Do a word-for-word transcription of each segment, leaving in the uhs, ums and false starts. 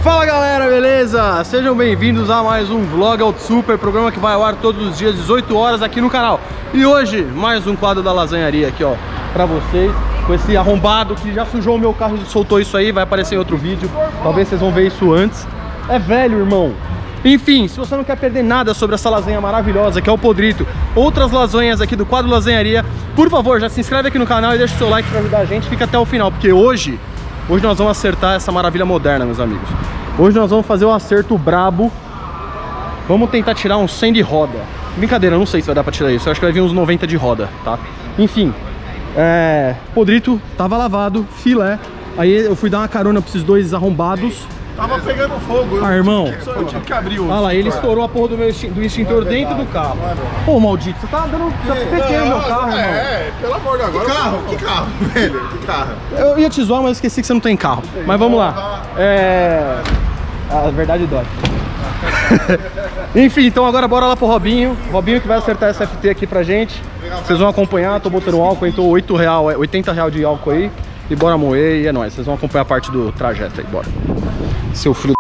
Fala galera, beleza? Sejam bem-vindos a mais um Vlog Auto Super, programa que vai ao ar todos os dias, dezoito horas aqui no canal. E hoje, mais um quadro da lasanharia aqui, ó, pra vocês, com esse arrombado que já sujou o meu carro e soltou isso aí, vai aparecer em outro vídeo, talvez vocês vão ver isso antes. É velho, irmão. Enfim, se você não quer perder nada sobre essa lasanha maravilhosa que é o Podrito, outras lasanhas aqui do quadro Lasanharia, por favor, já se inscreve aqui no canal e deixa o seu like pra ajudar a gente, fica até o final, porque hoje, hoje nós vamos acertar essa maravilha moderna, meus amigos. Hoje nós vamos fazer um acerto brabo. Vamos tentar tirar uns cem de roda. Brincadeira, eu não sei se vai dar pra tirar isso, eu acho que vai vir uns noventa de roda, tá? Enfim, é... Podrito tava lavado, filé. Aí eu fui dar uma carona pra esses dois arrombados. Tava pegando fogo. Ah, irmão. Eu tive que abrir o... Olha lá, ele estourou a porra do, meu extin do extintor dentro do carro. Pô, maldito, você tá dando... Tá pequeno meu carro, irmão. É, pelo amor de Deus. Que carro? Que carro, velho? Que carro? Eu ia te zoar, mas esqueci que você não tem carro. Mas vamos lá. É... A verdade dói. Enfim, então agora bora lá pro Robinho. Robinho que vai acertar essa F T aqui pra gente. Vocês vão acompanhar, tô botando álcool, então oito reais, oitenta reais de álcool aí. E bora moer e é nóis. Vocês vão acompanhar a parte do trajeto aí, bora. Seu filho.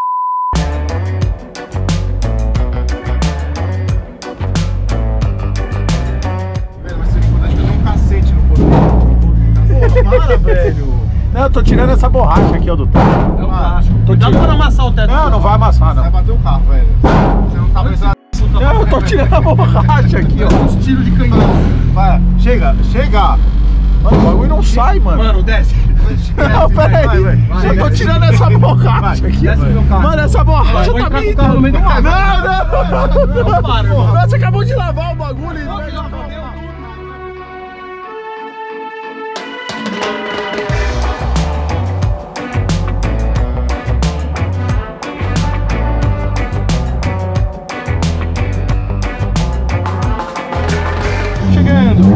Velho, mas você tem que dar um cacete no poder. Pô, para, velho. Não, eu tô tirando essa borracha aqui, ó, do teto. É um plástico. Cuidado pra não amassar o teto. Não, não vai amassar, não. Vai bater o carro, velho. Você não tá pensando... Não, eu tô tirando a borracha aqui, ó. Uns tiros de canhão. Vai, chega, chega. Mano, o bagulho não sai, mano. Mano, desce. Não, peraí. Eu tô tirando essa borracha aqui. Mano, essa borracha tá me... Não, não, não. Não para, irmão. Você acabou de lavar o bagulho e... Chegando.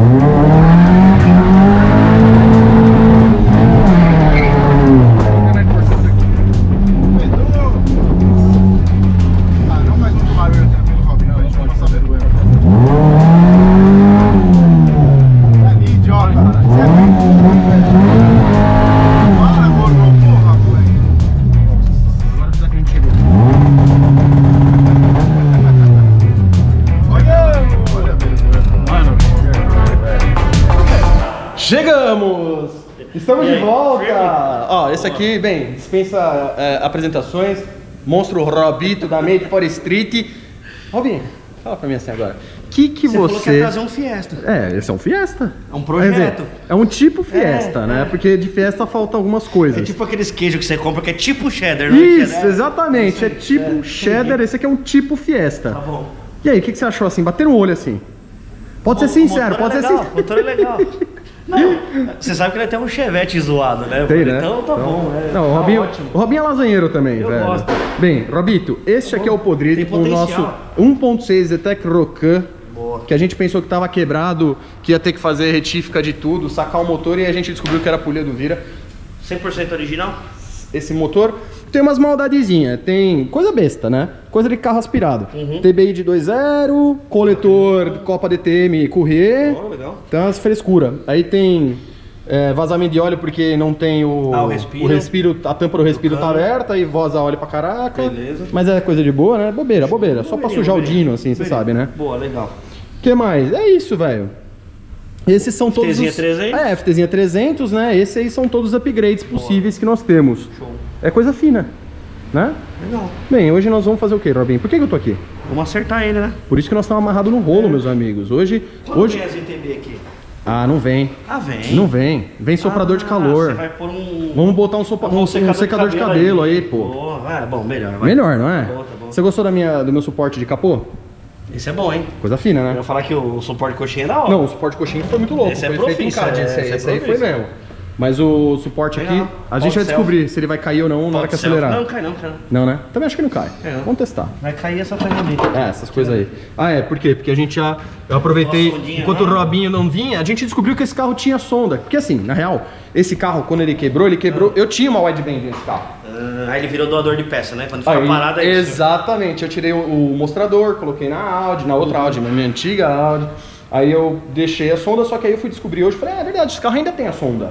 Chegamos! Estamos de volta! Ó, esse aqui, bem, dispensa é, apresentações. Monstro Robito da Made for Street. Robinho, fala pra mim assim agora. Que que você... Você falou que ia trazer um Fiesta. É, esse é um Fiesta. É um projeto. Quer dizer, é um tipo Fiesta, é, né? É. Porque de Fiesta faltam algumas coisas. É tipo aqueles queijos que você compra que é tipo cheddar, não é Isso, cheddar? exatamente. É tipo é. cheddar, esse aqui é um tipo Fiesta. Tá bom. E aí, o que, que você achou assim? Bater no olho assim? Pode ser sincero, o pode é ser legal, sincero. o motor é legal. Não, você sabe que ele tem um Chevette zoado, né? Tem, né? Então tá então, bom. É, não, o tá Robinho, ótimo. o Robinho é lasanheiro também, Eu velho. gosto. Bem, Robito, este aqui é o Podrito Tem com o nosso potencial. um ponto seis Zetec Rocan, Boa. que a gente pensou que tava quebrado, que ia ter que fazer retífica de tudo, sacar o motor, e a gente descobriu que era a polha do Vira. cem por cento original? Esse motor tem umas maldadezinhas, tem coisa besta, né? Coisa de carro aspirado. Uhum. T B I de dois zero, coletor Copa D T M Courrier, Oh, legal. então as frescuras. Aí tem é, vazamento de óleo porque não tem o, Ah, o respiro. o respiro, a tampa do respiro tá cano. aberta e vaza óleo pra caraca. Beleza. Mas é coisa de boa, né? Bobeira, bobeira. Só pra Bobeirinha, sujar o bobeirinha. dino, assim, você Bobeirinha. sabe, né? Boa, legal. O que mais? É isso, velho. Esses são todos FTzinha os... trezentos? É, FTzinha trezentos, né? Esses aí são todos os upgrades possíveis que nós temos. Show. É coisa fina, né? Legal. Bem, hoje nós vamos fazer o quê, Robinho? Por que, que eu tô aqui? Vamos acertar ele, né? Por isso que nós estamos amarrados no rolo, meus amigos. Hoje... Quando hoje... vem as I T B aqui? Ah, não vem. Ah, vem. Não vem. Vem soprador de Ah, calor. Você vai pôr um... Vamos botar um, sopa... um, um secador, de cabelo aí, pô. Boa. É, bom, melhor. Vai. Melhor, não é? Tá bom, tá bom. Você gostou da minha, do meu suporte de capô? Esse é bom, hein? Coisa fina, Eu né? ia falar que o suporte coxinha é da hora. Não, o suporte coxinha foi muito louco. Esse é foi feito em profício, CAD, é, esse, aí, esse é esse aí foi profício. mesmo. Mas o suporte Legal. aqui, a gente Pode vai ser. descobrir se ele vai cair ou não na hora que Pode ser. acelerar. Não, cai não, cai não. Não, né? Também acho que não cai. É, não. Vamos testar. Vai cair essa ferramenta. É, essas coisas aí. Ah, é, por quê? Porque a gente já... Eu aproveitei, Uma sondinha, enquanto né? o Robinho não vinha, a gente descobriu que esse carro tinha sonda. Porque assim, na real, esse carro, quando ele quebrou, ele quebrou... Eu tinha uma wideband nesse carro. Ah, aí ele virou doador de peça, né? Quando fica Aí, parado aí. exatamente, eu tirei o, o mostrador, coloquei na Audi, na outra Audi, na minha antiga Audi. Aí eu deixei a sonda, só que aí eu fui descobrir hoje, falei, ah, é verdade, esse carro ainda tem a sonda.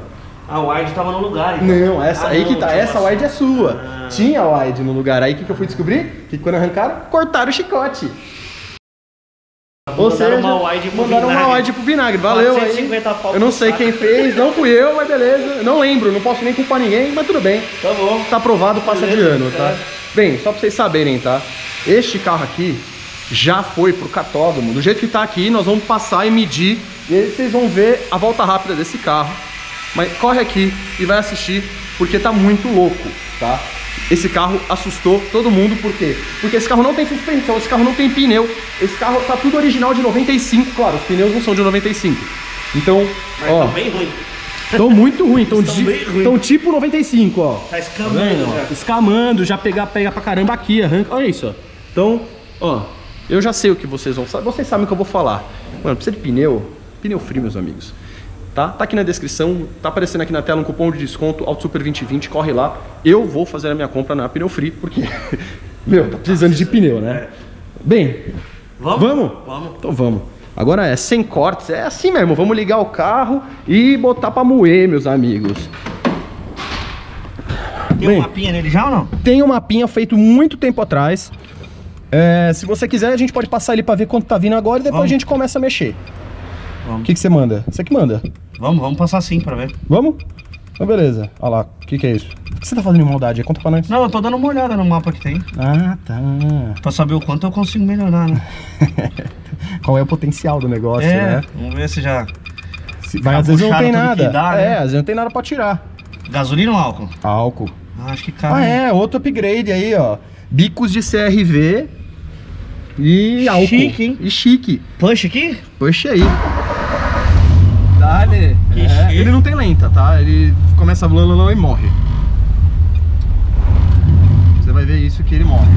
A wide tava no lugar. Então. Não, essa ah, aí não, que tá, essa uma... wide é sua. Ah. Tinha wide no lugar. Aí o que, que eu fui descobrir? Que quando arrancaram, cortaram o chicote. Ou seja, uma wide pro mandaram vinagre. uma wide pro vinagre. Valeu quatrocentos e cinquenta aí. pau Eu não pro sei saco. quem fez, não fui eu, mas beleza. Não lembro, não posso nem culpar ninguém, mas tudo bem. Tá bom. Tá aprovado, passa de Beleza, ano, tá? é. Bem, só pra vocês saberem, tá? Este carro aqui já foi pro catódromo. Do jeito que tá aqui, nós vamos passar e medir. E aí vocês vão ver a volta rápida desse carro. Mas corre aqui e vai assistir, porque tá muito louco, tá? Esse carro assustou todo mundo, por quê? Porque esse carro não tem suspensão, esse carro não tem pneu. Esse carro tá tudo original de noventa e cinco, claro, os pneus não são de noventa e cinco. Então, Mas ó, tá bem ruim. tão muito ruim, tão, Estão di- bem ruim. tão tipo noventa e cinco, ó. Tá escamando Tá vendo, ó? já. Escamando, já pega, pega pra caramba aqui, arranca. Olha isso, ó. Então, ó, eu já sei o que vocês vão saber. Vocês sabem o que eu vou falar. Mano, precisa de pneu. Pneu frio, meus amigos. Tá? Tá aqui na descrição, tá aparecendo aqui na tela um cupom de desconto, Auto Super vinte vinte, corre lá. Eu vou fazer a minha compra na Pneu Free, porque, meu, tá precisando de pneu, né? Bem, Vamos? vamos? Vamos. Então vamos. Agora é sem cortes, é assim mesmo, vamos ligar o carro e botar pra moer, meus amigos. Tem Bem, um mapinha nele já ou não? tem um mapinha feito muito tempo atrás. É, se você quiser, a gente pode passar ele pra ver quanto tá vindo agora e depois Vamos. a gente começa a mexer. O Vamos. que que você manda? Você que manda. Vamos, vamos passar sim pra ver. Vamos? Então beleza. Olha lá, o que que é isso? O que você tá fazendo de maldade aí? Conta pra nós. Não, eu tô dando uma olhada no mapa que tem. Ah, tá. Pra saber o quanto eu consigo melhorar, né? Qual é o potencial do negócio, É, né? vamos ver se já... Se- Vai, às vezes não tem Capuchado tudo nada. que dá, É, né? às vezes não tem nada pra tirar. Gasolina ou álcool? Álcool. Ah, acho que cabe. Ah, é, outro upgrade aí, ó. Bicos de C R V e álcool. Chique, hein? E chique. Push aqui? Puxa aí. Dale. Que É, chique. ele não tem lenta, tá? Ele começa blá e morre. Você vai ver isso que ele morre.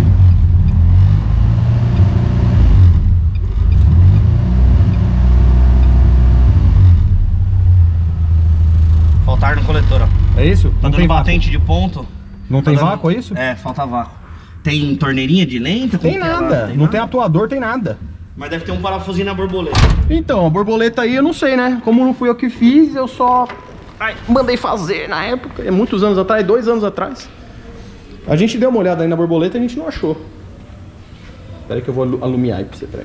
Faltar no coletor, ó. É isso? Tá não dando tem vácuo. batente de ponto. Não Tá tem dando- vácuo, é isso? É, falta vácuo. Tem torneirinha de lenta? Tem Como que é lá? nada. Não tem atuador, tem nada. Mas deve ter um parafusinho na borboleta. Então, a borboleta aí eu não sei, né? Como não fui eu que fiz, eu só ai, mandei fazer na época, é muitos anos atrás, dois anos atrás. A gente deu uma olhada aí na borboleta e a gente não achou. Espera aí que eu vou alu- alumiar aí pra você, peraí.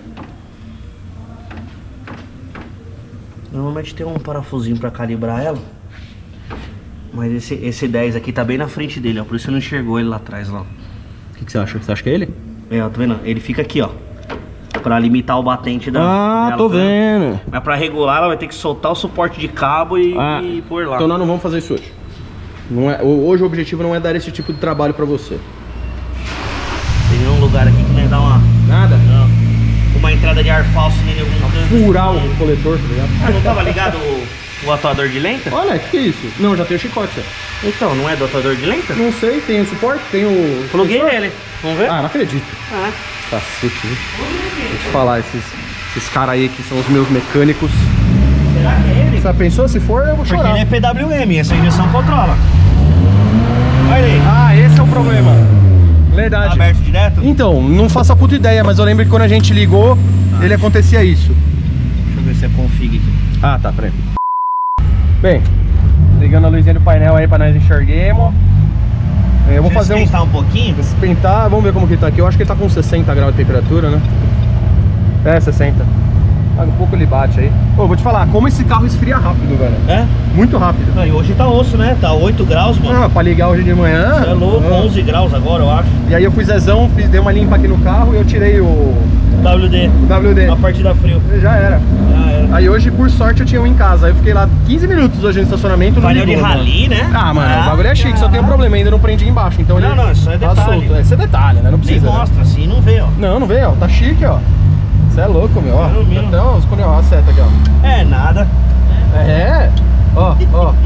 Normalmente tem um parafusinho pra calibrar ela. Mas esse, esse dez aqui tá bem na frente dele, ó. Por isso você não enxergou ele lá atrás, lá. O que, que você acha? Você acha que é ele? É, ó, tá vendo? Ele fica aqui, ó. Pra limitar o batente da... Ah, dela, tô tá vendo? vendo. Mas pra regular, ela vai ter que soltar o suporte de cabo e, Ah, e pôr lá. Então nós não vamos fazer isso hoje. Não é, hoje o objetivo não é dar esse tipo de trabalho pra você. Tem nenhum lugar aqui que nem dá uma... Nada? Não. Uma entrada de ar falso nem em algum canto. Furar o coletor, tá ligado? Ah, não tava ligado o, o atuador de lenta? Olha, o que, que é isso? Não, já tem o chicote, ó. Então, não é do atuador de lenta? Não sei, tem o suporte, tem o... Pluguei nele. Vamos ver? Ah, não acredito. Ah. Cacete, viu? Vou te falar, esses, esses caras aí que são os meus mecânicos. Será que é ele? Você já pensou? Se for, eu vou Porque chorar. ele é P W M, essa injeção controla. Olha aí. Ah, esse é o problema. Tá Verdade. aberto direto? Então, não faço a puta ideia, mas eu lembro que quando a gente ligou, ele acontecia isso. Deixa eu ver se é config aqui. Ah, tá, peraí. Bem, ligando a luzinha do painel aí pra nós enxerguemos. Eu vou Deixa fazer um... esquentar um pouquinho. Espentar, vamos ver como que tá aqui. Eu acho que ele tá com sessenta graus de temperatura, né? É, sessenta. Ah, um pouco ele bate aí. Pô, vou te falar, como esse carro esfria rápido, velho. É? Muito rápido. Ah, e hoje tá osso, né? Tá oito graus, mano. Ah, pra ligar hoje de manhã. Você é louco, ah. onze graus agora, eu acho. E aí eu fui zezão, fiz, dei uma limpa aqui no carro e eu tirei o, W D. o W D. A partida frio. Já era. Já era. Aí hoje, por sorte, eu tinha um em casa. Aí eu fiquei lá quinze minutos hoje no estacionamento. não Painel de ligou, mano. rally, né? Ah, mano, o bagulho é chique, só tem um problema, ainda não prendi embaixo. Então Não, ele não, isso é tá detalhe. solto. Isso é detalhe, né? Não Nem precisa. né? mostra assim, não vê, ó. Não, não vê, ó. Tá chique, ó. Você é louco, meu. Ó. É o mesmo. Até ó, escolheu ó, a seta aqui, ó. É nada. É. Ó, ó.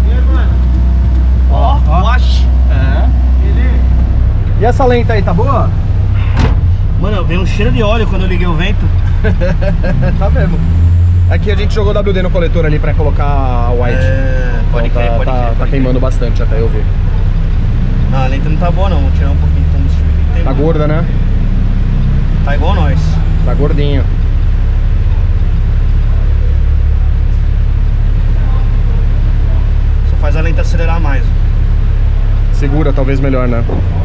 Ó, wash. É. E essa lenta aí, tá boa? Mano, veio um cheiro de óleo quando eu liguei o vento. Tá mesmo. Aqui a gente jogou W D no coletor ali pra colocar a white. É, pode Então crer, tá, pode tá, crer. tá pode queimando bastante até eu ver. crer. Não, a lenta não tá boa não, vou tirar um pouquinho de combustível aqui. Tem Tá mais. gorda, né? Tá igual nós. Tá gordinho. Só faz a lenta acelerar mais. Segura talvez melhor, né?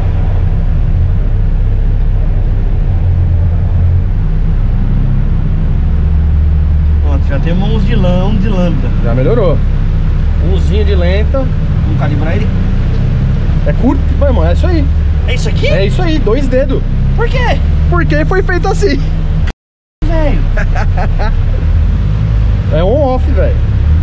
Pronto, já tem mãos de lã, de lambda. Já melhorou. Umzinho de lenta. Vamos calibrar ele. É curto, meu irmão, é isso aí. É isso aqui? É isso aí, dois dedos. Por quê? Porque foi feito assim. Velho. É on-off, velho.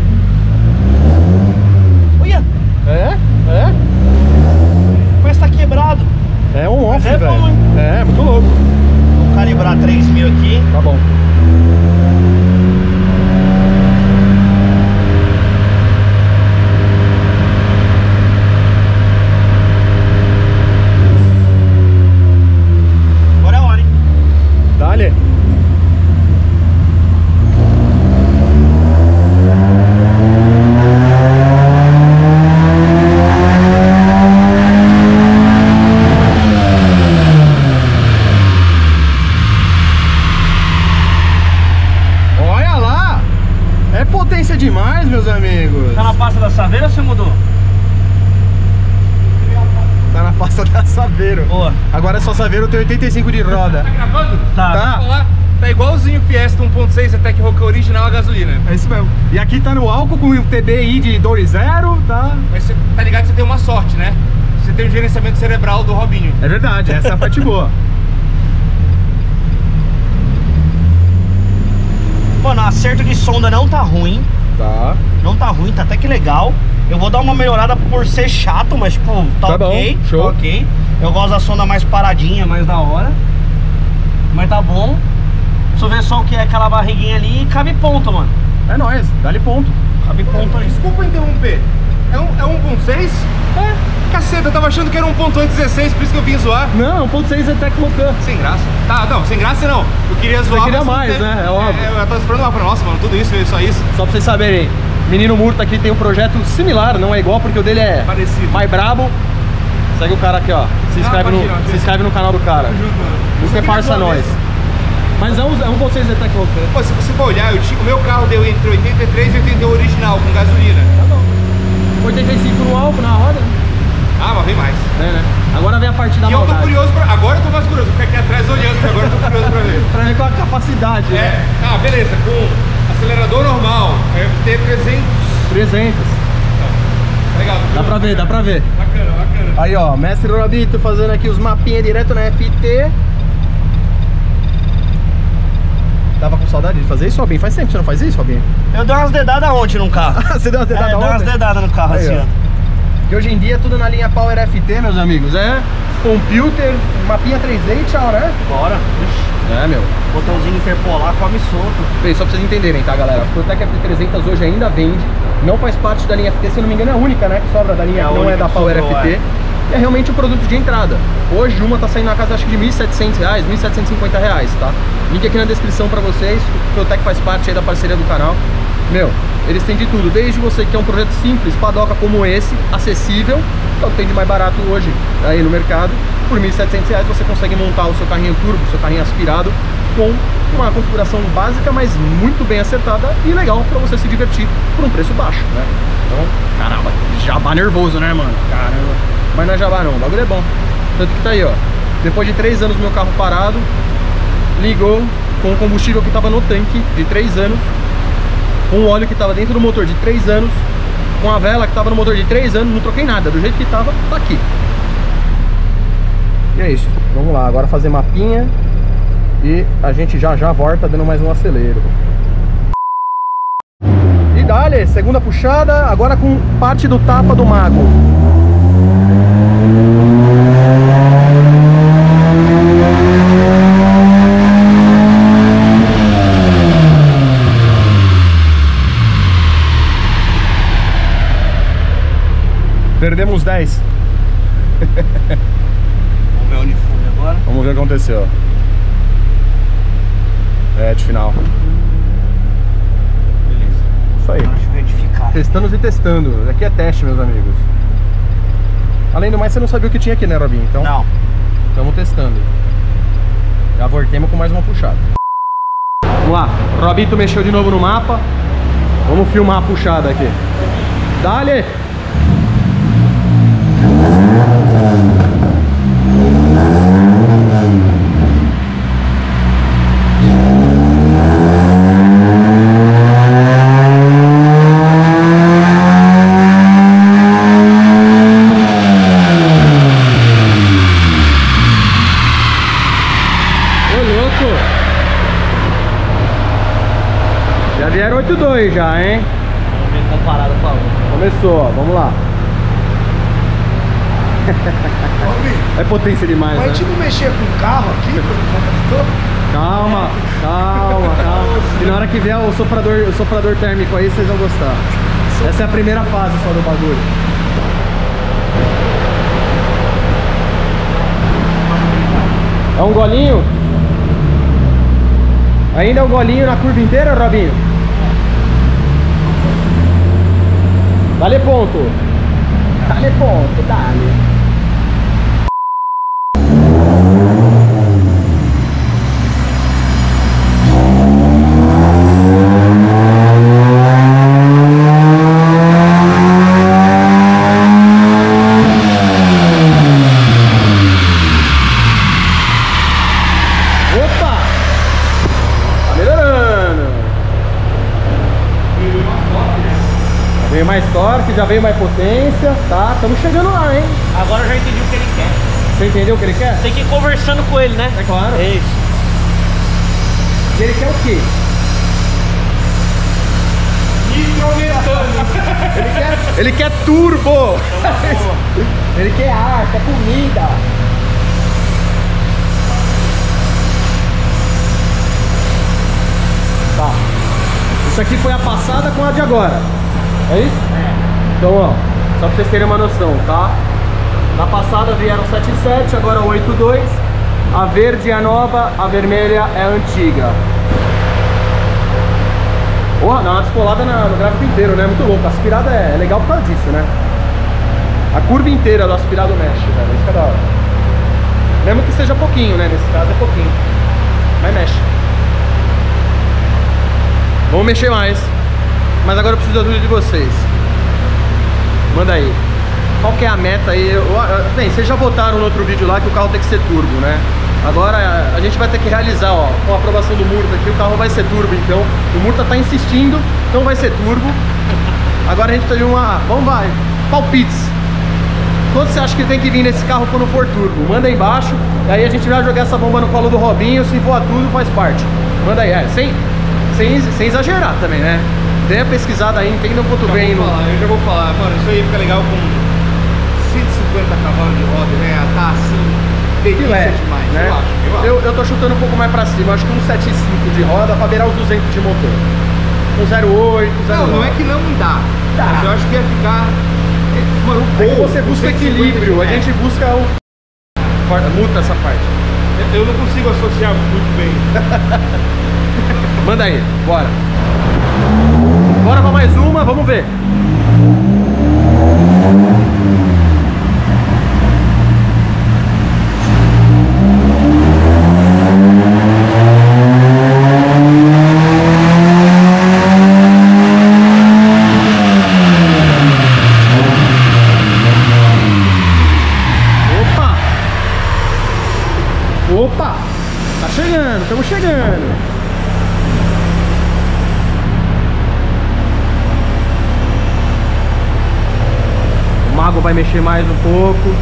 Olha. É? É? Parece que tá quebrado. É on-off, Mas é velho. bom, hein? É, muito louco. Vamos calibrar três mil aqui. Tá bom. Agora é a hora, hein? Dale. Olha lá! É potência demais, meus amigos. Tá na pasta da Saveiro ou você mudou? Tá na pasta da Saveiro. Boa. Agora é só Saveiro, tem oitenta e cinco de roda. Tá gravando? Tá. Tá. Olá. Tá igualzinho o Fiesta um ponto seis Attack Rock original a gasolina. É isso mesmo. E aqui tá no álcool com o T B I de dois zero, tá? Mas você tá ligado que você tem uma sorte, né? Você tem o gerenciamento cerebral do Robinho. É verdade, essa é a parte boa. Mano, o acerto de sonda não tá ruim. Tá. Não tá ruim, tá até que legal. Eu vou dar uma melhorada por ser chato, mas tipo, tá, Tá bom, ok. show. Tá ok. Eu gosto da sonda mais paradinha, mais da hora. Mas tá bom. Deixa eu ver só o que é aquela barriguinha ali e cabe ponto, mano. É nóis, dá-lhe ponto. Cabe ponto aí. Desculpa interromper. É um, é um ponto seis? É. Caceta, eu tava achando que era um ponto oito dezesseis, por isso que eu vim zoar. Não, um ponto seis é Tecmocan. Sem graça. Tá, não, sem graça não. Eu queria zoar. queria mas não mais, teve. né? É óbvio. eu tava esperando lá pra nossa, mano, tudo isso, só isso. Só pra vocês saberem, Menino Murta aqui tem um projeto similar, não é igual porque o dele é Parecido. mais brabo. Segue o cara aqui, ó. Se inscreve, Ah, no, pode ir, ó, se inscreve no canal do cara. Tamo junto, mano. Isso Só é queria parça zoar nós. mesmo. Mas é um, é um ponto seis é Tecmocan. Pô, se você for olhar, eu tinha- o meu carro deu entre oitenta e três e oitenta e um original, com gasolina. Tá bom. oitenta e cinco no álcool, na roda. Ah, mas vem mais. É, né? Agora vem a parte da E eu tô maldade. curioso pra... Agora eu tô mais curioso, vou ficar aqui atrás olhando, porque agora eu tô curioso pra ver. Pra ver qual a capacidade, né? É, ah, beleza, com acelerador normal, F T trezentos. trezentos. Tá legal. Dá pra ver, dá pra ver. Bacana, bacana. Aí, ó, mestre Robito fazendo aqui os mapinhas direto na F T. Tava com saudade de fazer isso, Robinho? Faz tempo que você não faz isso, Robinho? Eu dei umas dedadas ontem no carro. Você deu umas É, dedadas dei umas ontem? dedadas no carro Aí, assim, ó. ó. Porque hoje em dia é tudo na linha Power F T, meus amigos. É computer, mapinha três D e tchau, né? Bora. Ixi, É, meu. botãozinho interpolar, come solto. Bem, só pra vocês entenderem, tá, galera? A Protec F T trezentos hoje ainda vende. Não faz parte da linha F T, se eu não me engano é a única, né? Que sobra da linha, É a que não é única da que Power sobrou, F T. é. É realmente o produto de entrada. Hoje uma tá saindo na casa acho que de mil e setecentos reais, mil setecentos e cinquenta reais, tá? Link aqui na descrição pra vocês. O Protec faz parte aí da parceria do canal. Meu, eles têm de tudo, desde você que quer um projeto simples, padoca como esse, acessível, que é o que tem de mais barato hoje aí no mercado. Por mil e setecentos reais você consegue montar o seu carrinho turbo, o seu carrinho aspirado, com uma configuração básica, mas muito bem acertada e legal pra você se divertir por um preço baixo, né? Então, caramba, jabá nervoso, né, mano? Caramba. Mas não é jabá não, o bagulho é bom. Tanto que tá aí, ó. Depois de três anos meu carro parado, ligou com o combustível que tava no tanque de três anos, com o óleo que tava dentro do motor de três anos, com a vela que tava no motor de três anos, não troquei nada, do jeito que tava, tá aqui. E é isso, vamos lá, agora fazer mapinha e a gente já já volta dando mais um acelero. E dale, segunda puxada, agora com parte do tapa do mago. Perdemos dez. Vamos ver onde foi agora. Vamos ver o que aconteceu. É, de final. Beleza. Isso aí. Deixa eu retificar. Testando e testando. Aqui é teste, meus amigos. Além do mais, você não sabia o que tinha aqui, né, Robinho? Então, Não. estamos testando. Já voltemos com mais uma puxada. Vamos lá. Robito mexeu de novo no mapa. Vamos filmar a puxada aqui. Dale! vieram oito dois já, hein? Vamos ver comparado com a outra. Começou, ó, vamos lá. É potência demais, Mas a né? gente não mexer com o carro aqui, por enquanto. Calma, calma, calma. E na hora que vier o soprador, o soprador térmico aí, vocês vão gostar. Essa é a primeira fase só do bagulho. É um golinho? Ainda é um golinho na curva inteira, Robinho? Dale ponto. Dale ponto, dale. Veio mais torque, já veio mais potência, tá? Estamos chegando lá, hein? Agora eu já entendi o que ele quer. Você entendeu o que ele quer? Tem que ir conversando com ele, né? É claro. É isso. E ele quer o quê? Ele quer, ele quer turbo! Ele quer ar, quer comida! Tá. Isso aqui foi a passada com a de agora. É isso? É. Então, ó, só pra vocês terem uma noção, tá? Na passada vieram sete sete, agora oito dois. A verde é a nova, a vermelha é a antiga. Porra, dá uma descolada na, no gráfico inteiro, né? Muito louco. A aspirada é, é legal por causa disso, né? A curva inteira do aspirado mexe, velho. Isso que é da hora. Mesmo que seja pouquinho, né? Nesse caso é pouquinho. Mas mexe. Vamos mexer mais. Mas agora eu preciso da ajuda de vocês. Manda aí. Qual que é a meta aí? Eu, eu, bem, vocês já votaram no outro vídeo lá que o carro tem que ser turbo, né? Agora a gente vai ter que realizar, ó, com a aprovação do Murta aqui, o carro vai ser turbo, então. O Murta tá insistindo, então vai ser turbo. Agora a gente precisa de uma... Vamos, vai. Palpites. Quanto você acha que tem que vir nesse carro quando for turbo? Manda aí embaixo. E aí a gente vai jogar essa bomba no colo do Robinho. Se voar tudo, faz parte. Manda aí, é. Sem, sem, sem exagerar também, né? Dê a pesquisada aí, entenda o quanto vem. No... Eu já vou falar, mano, isso aí fica legal com cento e cinquenta cavalos de roda, né? Tá assim... Filé, demais, né? eu, acho, eu, acho. Eu, eu tô chutando um pouco mais pra cima, eu acho que um sete vírgula cinco de roda pra beirar os duzentos de motor. Um zero oito, zero nove. Não, não é que não dá, Tá. mas eu acho que ia ficar... Mano, É que você busca equilíbrio, a gente busca o... Muta essa parte. Eu, eu não consigo associar muito bem. Manda aí, bora. Bora pra mais uma, vamos ver. Opa! Tá chegando, estamos chegando! O Mago vai mexer mais um pouco.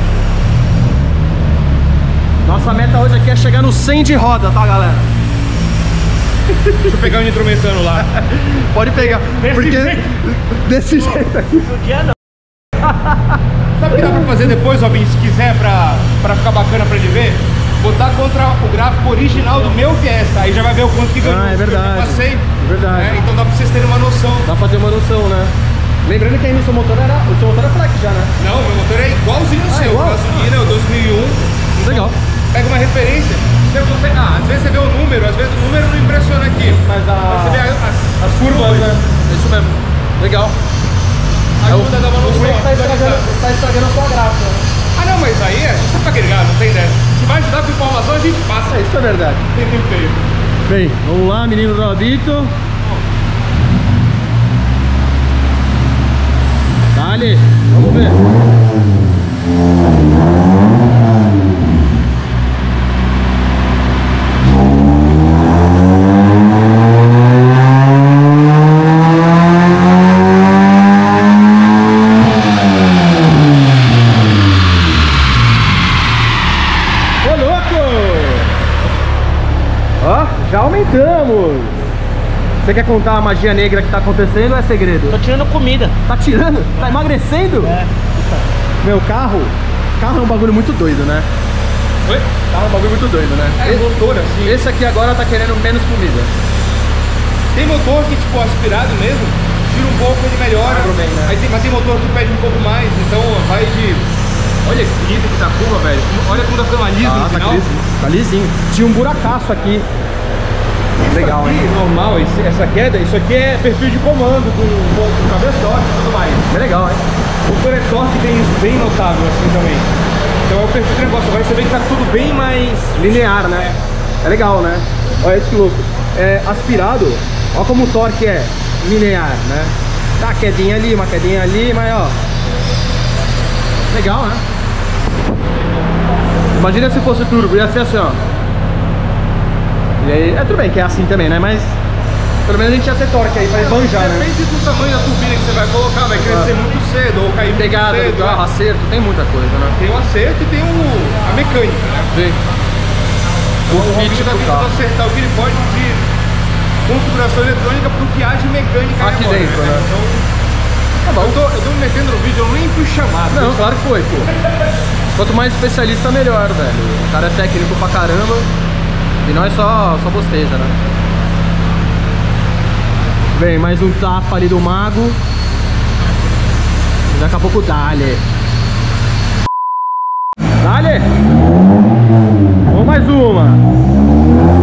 Nossa meta hoje aqui é chegar no cem de roda, tá, galera? Deixa eu pegar o nitrometano lá. Pode pegar, Desse porque jeito. desse jeito aqui. No dia não. Sabe o que dá pra fazer depois, Robin, se quiser, pra, pra ficar bacana pra ele ver? Botar contra o gráfico original do meu Fiesta, aí já vai ver o quanto que ganhou. Ah, é verdade. Eu passei, É verdade. né? Então dá pra vocês terem uma noção. Dá pra ter uma noção, né? Lembrando que aí no seu motor era. O seu motor é flex já, né? Não, meu motor é igualzinho ao Ah, seu. igual? Gasolina, é o dois mil e um. Legal. Pega uma referência. Você consegue, ah, às vezes você vê o número, às vezes o número não impressiona aqui. Mas a. Você vê as, As curvas, né? Isso mesmo. Legal. Ajuda a dar uma O noção. ruim é que tá estragando, tá estragando a sua graça, né? Ah não, mas aí a gente tá pra agregar, não tem dessa. Se vai ajudar com informação, a gente passa. É, isso é verdade. Tem tempo feio. Bem, vamos lá, menino do Rabito. Dale, vamos ver. Ô, louco! Ó, já aumentamos. Você quer contar a magia negra que tá acontecendo ou é segredo? Tô tirando comida. Tá tirando? Tá emagrecendo? É. Meu, carro... Carro é um bagulho muito doido, né? Oi? Carro é um bagulho muito doido, né? É motor assim. Esse aqui agora tá querendo menos comida. Tem motor que, tipo, aspirado mesmo, tira um pouco, ele melhora. Bem, né? Aí tem, mas tem motor que pede um pouco mais, então vai de... Olha esse liso que tá curva, velho. Olha como tá ficando mais liso Ah, no tá final. lisinho. Tá lisinho. Tinha um buracaço aqui. Isso Legal, aqui, hein? normal, esse- essa queda, isso aqui é perfil de comando com, com cabeçote e tudo mais. É legal, hein? O Toretorque tem isso bem notável assim também. Então é o perfil de negócio. Agora você vê que tá tudo bem mais... Linear, né? É legal, né? Olha isso que louco. É aspirado, olha como o torque é linear, né? Tá, quedinha ali, uma quedinha ali, mas ó. Legal, né? Imagina se fosse turbo, ia ser assim, ó. E aí, é tudo bem que é assim também, né? Mas pelo menos a gente ia ter torque aí pra banjar, né? Depende do tamanho da turbina que você vai colocar, vai crescer Ah. muito cedo ou cair muito Pegada cedo. do carro, né? acerto, tem muita coisa, né? Tem o acerto e tem o, a mecânica, né? Sim. O, o Robinho fit tá do tentando carro. acertar o que ele pode de configuração eletrônica pro que há de mecânica Aqui agora, dentro, né? Então, Tá bom. eu, tô, eu tô me metendo no vídeo, eu nem fui chamado. Não, claro que foi, pô. Quanto mais especialista, melhor, velho. O cara é técnico pra caramba. E nós só, só bosteja, né? Vem, mais um tapa ali do mago. E daqui a pouco dá-lhe. Dá-lhe! Vamos mais uma.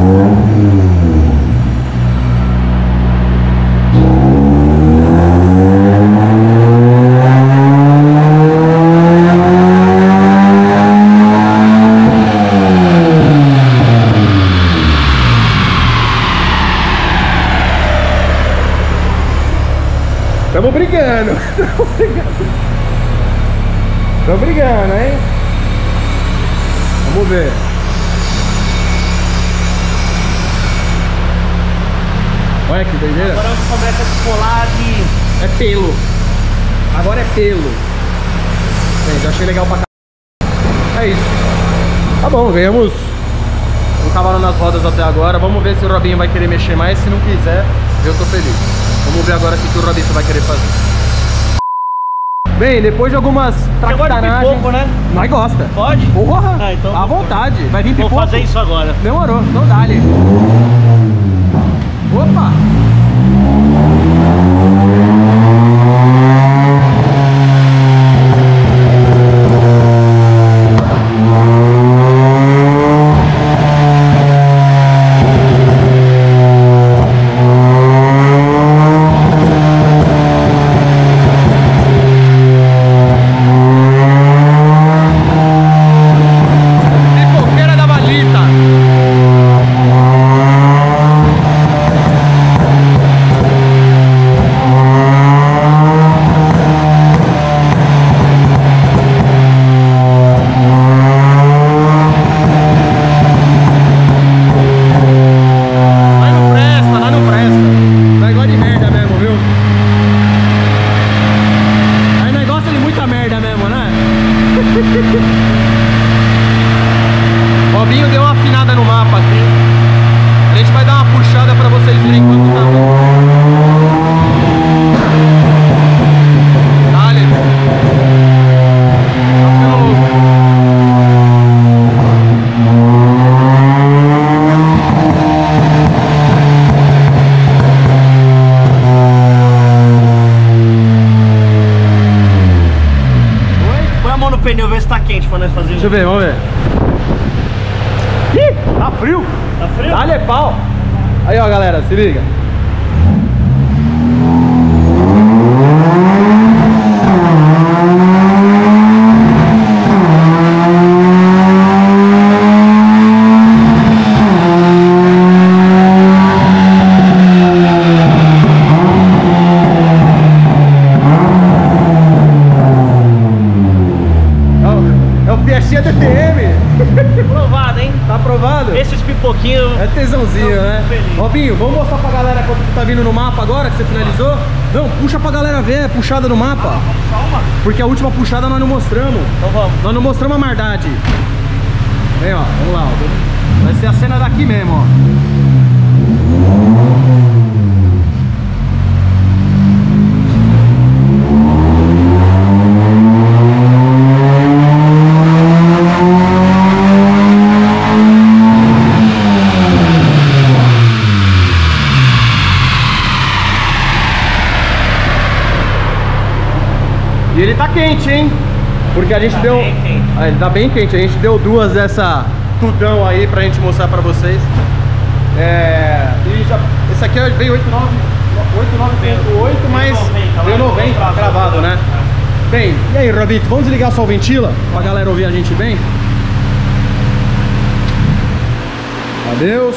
Tamo brigando. Tamo brigando. Tamo brigando, hein? Vamos ver. Olha que doideira. Agora começa a descolar de... É pelo. Agora é pelo. Gente, eu achei legal pra caralho. É isso. Tá bom, ganhamos um cavalo nas rodas até agora. Vamos ver se o Robinho vai querer mexer mais. Se não quiser, eu tô feliz. Vamos ver agora o que, que o Robinho vai querer fazer. Bem, depois de algumas Você gosta de tractanagens... pipoco, né? Nós gosta. Pode? Porra! Ah, então à vou- vontade. Vai vir Vou pipoco. fazer isso agora. Demorou, então dá-lhe. Opa! Pipoqueira da Valita. Nós não presta, nós não presta. Negócio de merda mesmo, viu? Aí negócio de muita merda mesmo, né? Robinho deu uma afinada no mapa aqui. A gente vai dar uma puxada pra vocês verem quanto tá. Dale. Tá ficando louco. Põe a mão no pneu, vê se tá quente pra nós fazer. Deixa eu ver, vamos ver. Ih, tá frio. Tá frio? Dá-lhe pau. Aí, ó, galera, se liga. É o- É o Fiestinha D T M. Provado, hein? Tá aprovado? Esses pipoquinhos... É tesãozinho, Eu né? fico feliz. Robinho, vamos mostrar pra galera quanto que tá vindo no mapa agora, que você finalizou? Não, puxa pra galera ver, é puxada no mapa. Vamos só uma? Porque a última puxada nós não mostramos. Então vamos. Nós não mostramos a mardade. Vem, ó, vamos lá, ó. Vai ser a cena daqui mesmo, ó. quente, hein? Porque a gente Tá deu... bem quente. Ah, ele tá bem quente. A gente deu duas dessa tudão aí pra gente mostrar pra vocês. É... E já... Esse aqui veio oito nove ponto oito, mas veio noventa gravado, né? Bem, e aí, Robito, vamos desligar só o ventila pra galera ouvir a gente bem? Adeus.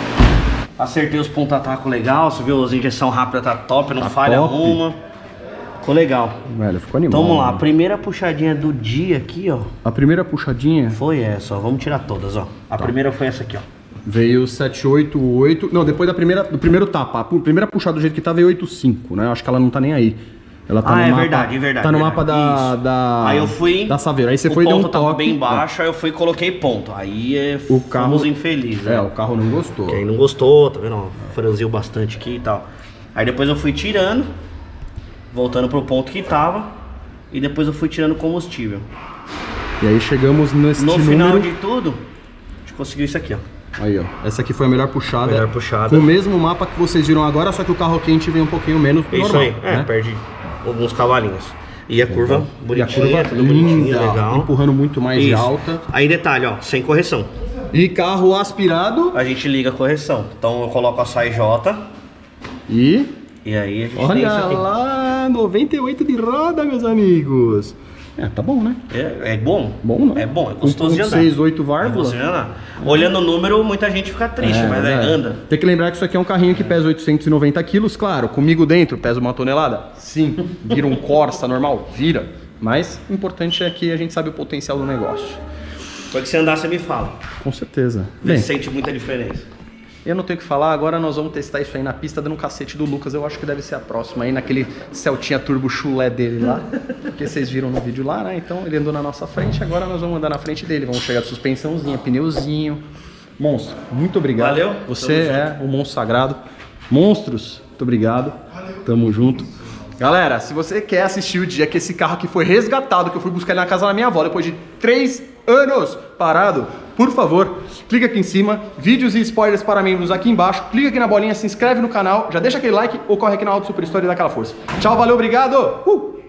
Acertei os ponta-taco legal, você viu? As injeção rápida tá top, não Tá falha top. uma. Ficou legal. Velho, ficou animal. Então vamos lá, a mano. primeira puxadinha do dia aqui, ó, A primeira puxadinha foi essa, ó. Vamos tirar todas, ó. A Tá. primeira foi essa aqui, ó. veio sete oito oito. Não, depois da primeira, do primeiro tapa. A primeira puxada do jeito que tá veio oito cinco, né? Eu acho que ela não tá nem aí. Ela tá Ah, no é mapa, verdade, é verdade. Tá no verdade. mapa da, Isso. da. Aí eu fui. Da Saveiro. Aí você o foi e deu um ponto tava toque. bem baixo, aí eu fui e coloquei ponto. Aí é, O carro- fomos infelizes, É, né? o carro não gostou. Quem não gostou, tá vendo? Ó, franziu bastante aqui e tal. Aí depois eu fui tirando, voltando pro ponto que tava, e depois eu fui tirando combustível. E aí chegamos nesse No número. final de tudo, a gente conseguiu isso aqui, ó. Aí, ó. Essa aqui foi a melhor puxada. Melhor puxada. Com o mesmo mapa que vocês viram agora, só que o carro quente veio um pouquinho menos do É isso normal, aí, é, né? perde alguns cavalinhos. E a curva E a bonitinha, curva tudo bonitinho, linda, legal. empurrando muito mais de Isso. alta. Aí detalhe, ó, sem correção. E carro aspirado. A gente liga a correção. Então eu coloco a S A I J E... e aí a gente tem isso Olha aqui. lá, noventa e oito de roda, meus amigos. É, tá bom, né? É, é bom? Bom, né? É bom, é gostoso de andar. um ponto seis, oito É válvulas. gostoso de andar. Olhando o número, muita gente fica triste, mas é, anda. Tem que lembrar que isso aqui é um carrinho que pesa oitocentos e noventa quilos, claro. Comigo dentro pesa uma tonelada? Sim. Vira um Corsa normal? Vira. Mas o importante é que a gente sabe o potencial do negócio. Depois que você andar, você me fala. Com certeza. Você Bem, sente muita diferença. eu não tenho o que falar, agora nós vamos testar isso aí na pista dando um cacete do Lucas. Eu acho que deve ser a próxima aí, naquele Celtinha Turbo chulé dele lá. Porque vocês viram no vídeo lá, né? Então ele andou na nossa frente, agora nós vamos andar na frente dele. Vamos chegar de suspensãozinha, pneuzinho. Monstro, muito obrigado. Valeu. Você Tamo é o monstro sagrado. Monstros, muito obrigado. Tamo junto. Galera, se você quer assistir o dia que esse carro aqui foi resgatado, que eu fui buscar ele na casa da minha avó, depois de três anos parado, por favor, clica aqui em cima, vídeos e spoilers para membros aqui embaixo, clica aqui na bolinha, se inscreve no canal, já deixa aquele like ou corre aqui na Auto Super Story e dá aquela força. Tchau, valeu, obrigado! Uh!